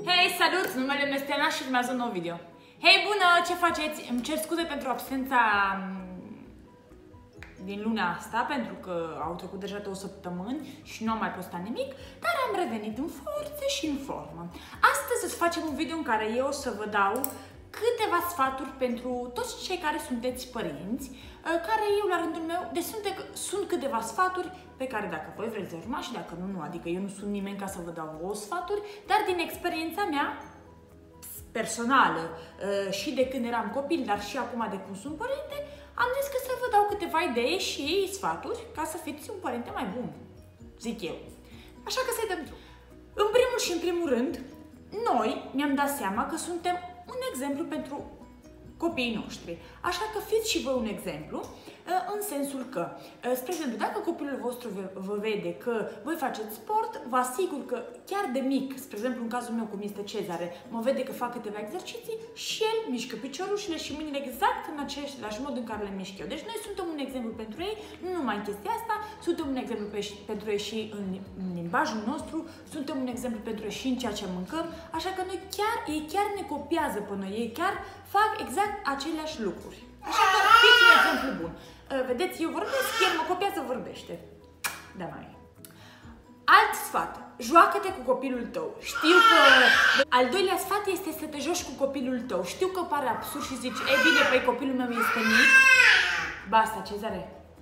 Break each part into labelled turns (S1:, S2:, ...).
S1: Hei, salut! Numele meu este Ana și urmează un nou video. Hei, bună! Ce faceți? Îmi cer scuze pentru absența din luna asta, pentru că au trecut deja 2 săptămâni și nu am mai postat nimic, dar am revenit în forțe și în formă. Astăzi o să facem un video în care eu o să vă dau câteva sfaturi pentru toți cei care sunteți părinți, care eu la rândul meu, deci sunt câteva sfaturi pe care dacă voi vreți să urma și dacă nu, adică eu nu sunt nimeni ca să vă dau vouă sfaturi, dar din experiența mea personală și de când eram copil, dar și acum de cum sunt părinte, am zis că să vă dau câteva idei și sfaturi ca să fiți un părinte mai bun, zic eu. Așa că să-i dăm drum. În primul și în primul rând, noi mi-am dat seama că suntem un exemplu pentru copiii noștri. Așa că fiți și voi un exemplu, în sensul că, spre exemplu, dacă copilul vostru vă vede că voi faceți sport, vă asigur că chiar de mic, spre exemplu în cazul meu cum este Cezare, mă vede că fac câteva exerciții și el mișcă piciorușele și mâinile exact în același mod în care le mișc eu. Deci noi suntem un exemplu pentru ei, nu numai în chestia asta, suntem un exemplu pentru ei și în limbajul nostru, suntem un exemplu pentru ei și în ceea ce mâncăm, așa că ei chiar ne copiază pe noi, ei chiar fac exact aceleași lucruri. Așa că fiți un exemplu bun. Vedeți, eu vorbesc, el mă copiază, vorbește. Da, mai. Alt sfat. Joacă-te cu copilul tău. Știu că... Al doilea sfat este să te joci cu copilul tău. Știu că pare absurd și zici, e bine, păi copilul meu este mic. Basta, Cezare.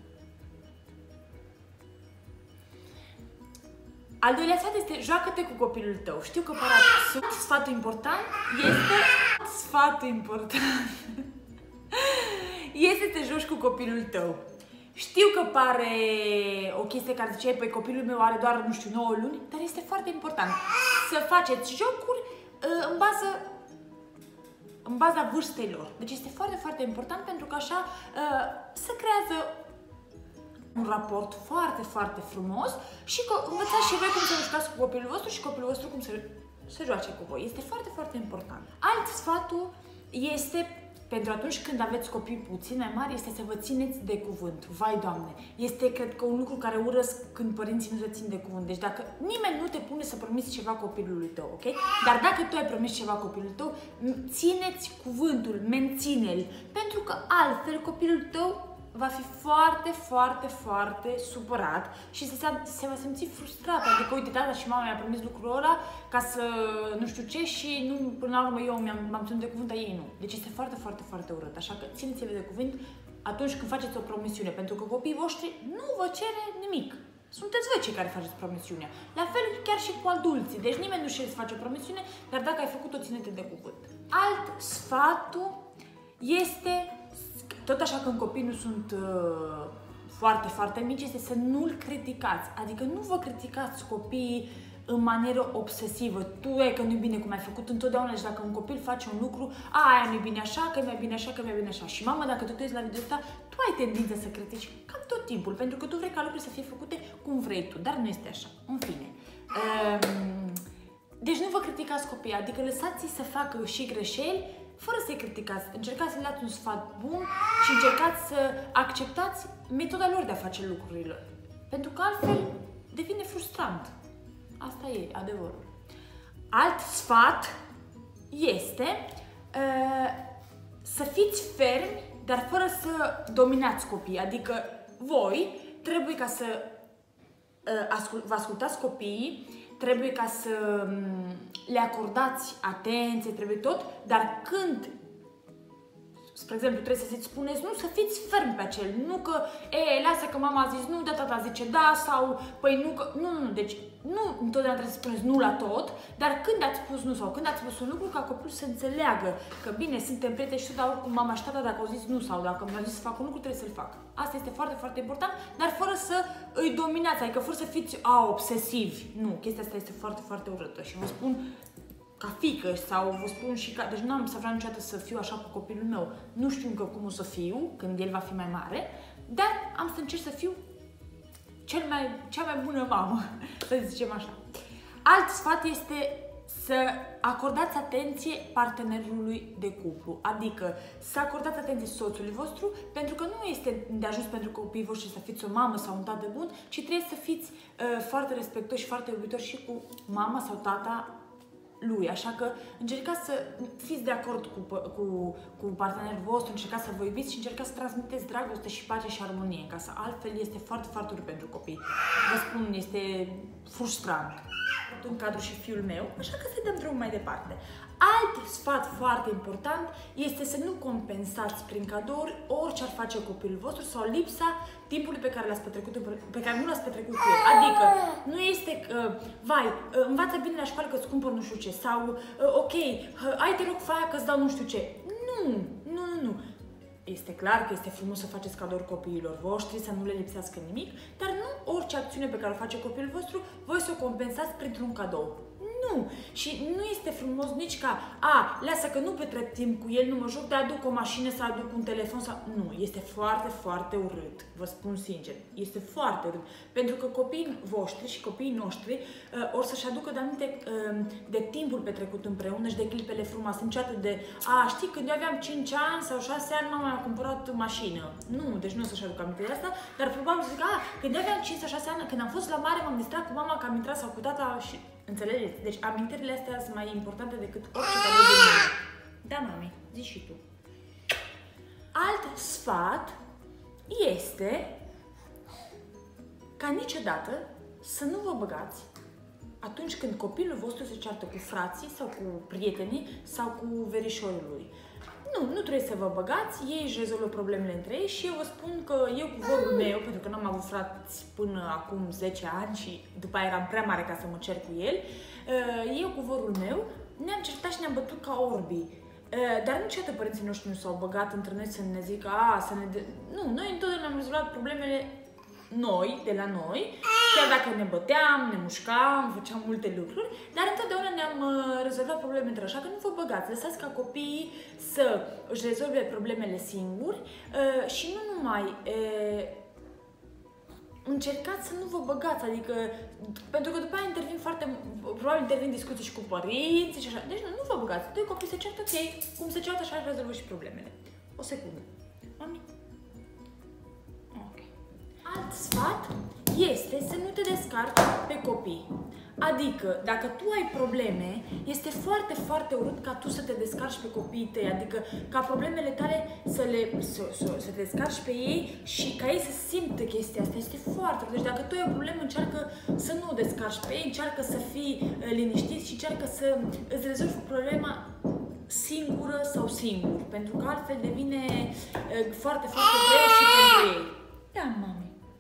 S1: Al doilea sfat este joacă-te cu copilul tău. Știu că pare absurd. Sfatul important este... Sfatul important... este să te joci cu copilul tău. Știu că pare o chestie care ziceai, păi copilul meu are doar, nu știu, 9 luni, dar este foarte important să faceți jocuri în baza vârstei lor. Deci este foarte, foarte important pentru că așa se creează un raport foarte, foarte frumos și învățați și voi cum să vă jucați cu copilul vostru și copilul vostru cum să se joace cu voi. Este foarte, foarte important. Alt sfatul este... pentru atunci când aveți copii puțin mai mari, este să vă țineți de cuvânt. Vai, Doamne! Este, cred că, un lucru care urăsc când părinții nu se țin de cuvânt. Deci dacă nimeni nu te pune să promiți ceva copilului tău, ok? Dar dacă tu ai promis ceva copilului tău, țineți cuvântul, menține-l. Pentru că altfel copilul tău va fi foarte, foarte, foarte supărat și se va simți frustrat. Adică, uite, tata și mama mi-a promis lucrul ăla ca să nu știu ce și nu, până la urmă eu m-am ținut de cuvânt, dar ei nu. Deci este foarte, foarte, foarte urât. Așa că țineți-le de cuvânt atunci când faceți o promisiune, pentru că copiii voștri nu vă cere nimic. Sunteți voi cei care faceți promisiunea. La fel chiar și cu adulții. Deci nimeni nu știe să face o promisiune, dar dacă ai făcut-o, ține-te de cuvânt. Alt sfatul este... Tot așa când copiii nu sunt foarte, foarte mici, este să nu-l criticați. Adică nu vă criticați copiii în manieră obsesivă. Tu că nu-i bine cum ai făcut întotdeauna și dacă un copil face un lucru, aia nu-i bine așa, că mi-e bine așa, că mi-e bine așa. Și mamă, dacă tu te uiți la video ăsta, tu ai tendința să critici cam tot timpul, pentru că tu vrei ca lucrurile să fie făcute cum vrei tu, dar nu este așa. În fine. Deci nu vă criticați copiii, adică lăsați-i să facă și greșeli, fără să-i criticați. Încercați să le dați un sfat bun și încercați să acceptați metoda lor de a face lucrurile. Pentru că altfel devine frustrant. Asta e adevărul. Alt sfat este să fiți fermi, dar fără să dominați copiii. Adică voi trebuie ca să vă ascultați copiii, trebuie ca să le acordați atenție, trebuie tot, dar când, spre exemplu, trebuie să-ți spuneți nu, să fiți fermi pe acel, nu că, lasă că mama a zis nu, dar tata zice da, sau, păi nu, că, nu, deci nu întotdeauna trebuie să spuneți nu la tot, dar când ați spus nu sau când ați spus un lucru, ca copilul să înțeleagă că bine, suntem prieteni și tot, dar oricum mama și tata dacă au zis nu sau dacă mi-au zis să fac un lucru, trebuie să-l fac. Asta este foarte, foarte important, dar fără să îi dominați, adică fără să fiți obsesivi. Nu, chestia asta este foarte, foarte urâtă și vă spun ca fiică sau vă spun și ca... Deci nu am să vreau niciodată să fiu așa cu copilul meu. Nu știu încă cum o să fiu când el va fi mai mare, dar am să încerc să fiu cea mai bună mamă, să zicem așa. Alt sfat este să acordați atenție partenerului de cuplu, adică să acordați atenție soțului vostru, pentru că nu este de ajuns pentru copiii voștri să fiți o mamă sau un tată bun, ci trebuie să fiți foarte respectoși și foarte iubitori și cu mama sau tata lui, așa că încercați să fiți de acord cu partenerul vostru, încercați să vă iubiți și încercați să transmiteți dragoste și pace și armonie, ca să altfel este foarte, foarte urât pentru copii. Vă spun, este frustrant în cadrul și fiul meu, așa că să dăm drumul mai departe. Alt sfat foarte important este să nu compensați prin cadouri orice ar face copilul vostru sau lipsa timpului pe care nu l-ați petrecut cu el. Adică, nu este vai, învață bine la școală că îți cumpăr nu știu ce, sau ok, hai te rog fă aia că îți dau nu știu ce. Nu. Este clar că este frumos să faceți cadouri copiilor voștri, să nu le lipsească nimic, dar nu orice acțiune pe care o face copilul vostru, voi să o compensați printr-un cadou. Nu! Și nu este frumos nici ca, lasă că nu petrec timp cu el, nu mă joc, dar aduc o mașină sau aduc un telefon sau... Nu, este foarte, foarte urât, vă spun sincer. Este foarte urât. Pentru că copiii voștri și copiii noștri or să-și aducă de timpul petrecut împreună și de clipele frumoase. Niciodată de, știi, când eu aveam 5 ani sau 6 ani, mama mi-a cumpărat mașină. Nu, deci nu o să-și aduc aminte de asta, dar probabil să zic, când eu aveam 5 sau 6 ani, când am fost la mare, m-am distrat cu mama că am intrat sau cu tata și... Înțelegeți? Deci amintirile astea sunt mai importante decât orice cadou de mine. Da, mami, zici și tu. Alt sfat este ca niciodată să nu vă băgați atunci când copilul vostru se ceartă cu frații sau cu prietenii sau cu verișorul lui. Nu trebuie să vă băgați, ei își rezolvă problemele între ei și eu vă spun că eu cu vorul meu, pentru că n-am avut frați până acum 10 ani și după aia eram prea mare ca să mă cer cu el, eu cu vorul meu ne-am certat și ne-am bătut ca orbii. Dar niciodată părinții noștri nu s-au băgat între noi să ne zică, Nu, noi întotdeauna am rezolvat problemele de la noi, chiar dacă ne băteam, ne mușcam, făceam multe lucruri, dar întotdeauna ne-am rezolvat problemele între așa că nu vă băgați, lăsați ca copiii să își rezolve problemele singuri și nu numai, încercați să nu vă băgați, adică, pentru că după aia probabil intervin discuții și cu părinții și așa, deci nu vă băgați, doi copii se ceartă, ok, cum se ceartă așa își rezolvă și problemele. O secundă. Mami? Alt sfat este să nu te descarci pe copii. Adică, dacă tu ai probleme, este foarte, foarte urât ca tu să te descarci pe copiii tăi. Adică, ca problemele tale să te descarci pe ei și ca ei să simtă chestia asta. Este foarte urât. Deci, dacă tu ai o problemă, încearcă să nu o descarci pe ei, încearcă să fii liniștit și încearcă să îți rezolvi problema singură sau singur. Pentru că altfel devine foarte, foarte greu și pentru ei. Da, mami.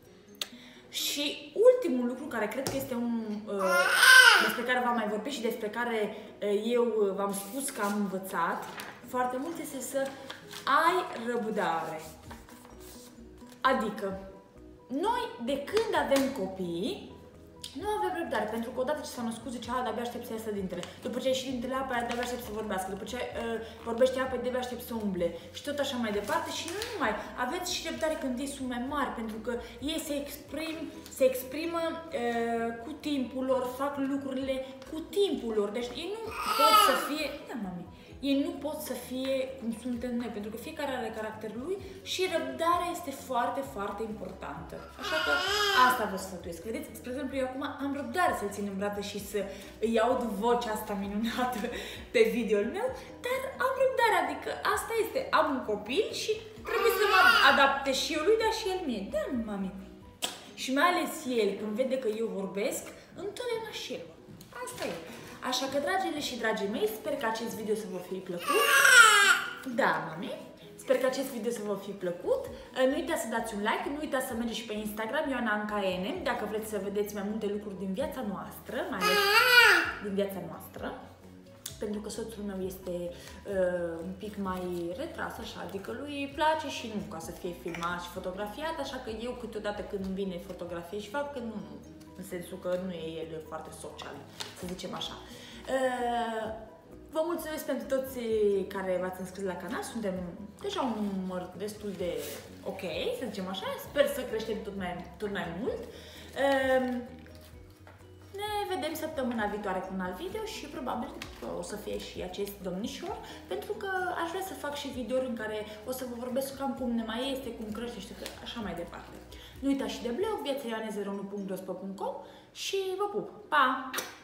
S1: Și ultimul lucru care cred că este despre care v-am mai vorbit și despre care eu v-am spus că am învățat foarte mult este să ai răbdare. Adică, noi de când avem copii, nu avem răbdare, pentru că odată ce s-a născut zicea, de-abia aștept să iasă dintele. După ce a ieșit dintele apa, de-abia aștept să vorbească. După ce vorbește apa, de-abia aștept să umble. Și tot așa mai departe. Și nu numai. Aveți și răbdare când ei sunt mai mari, pentru că ei se exprimă cu timpul lor, fac lucrurile cu timpul lor. Deci ei nu pot să fie... Da, mami. Ei nu pot să fie cum suntem noi, pentru că fiecare are caracterul lui și răbdarea este foarte, foarte importantă. Așa că asta vă sfătuiesc. Vedeți, spre exemplu, eu acum am răbdare să-l țin în brațe și să îi aud vocea asta minunată pe video-ul meu, dar am răbdare, adică asta este. Am un copil și trebuie să mă adaptez și eu lui, dar și el mie. Da, mami. Și mai ales el, când vede că eu vorbesc, întotdeauna și el. Asta e. Așa că, dragile și dragii mei, sper că acest video să vă fi plăcut. Da, mami. Sper că acest video să vă fi plăcut. Nu uitați să dați un like, nu uitați să mergeți și pe Instagram, ioana_nm, dacă vreți să vedeți mai multe lucruri din viața noastră, mai ales din viața noastră. Pentru că soțul meu este un pic mai retras, așa, adică lui îi place și nu ca să fie filmat și fotografiat, așa că eu câteodată când vine fotografie și fac că nu, în sensul că nu e el foarte social, să zicem așa. Vă mulțumesc pentru toți care v-ați înscris la canal, suntem deja un număr destul de ok, să zicem așa, sper să creștem tot mai mult. Ne vedem săptămâna viitoare cu un alt video și probabil că o să fie și acest domnișor, pentru că aș vrea să fac și videouri în care o să vă vorbesc cam cum ne mai este, cum crește și așa mai departe. Nu uitați și de blog, viațaioane01.blogspot.com și vă pup! Pa!